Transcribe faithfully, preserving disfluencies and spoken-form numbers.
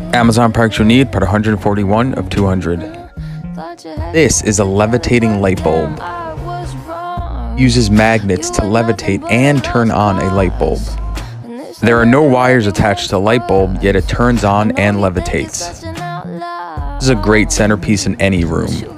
Amazon products you need, part one hundred forty-one of two hundred. This is a levitating light bulb. Uses magnets to levitate and turn on a light bulb. There are no wires attached to the light bulb, yet it turns on and levitates. This is a great centerpiece in any room.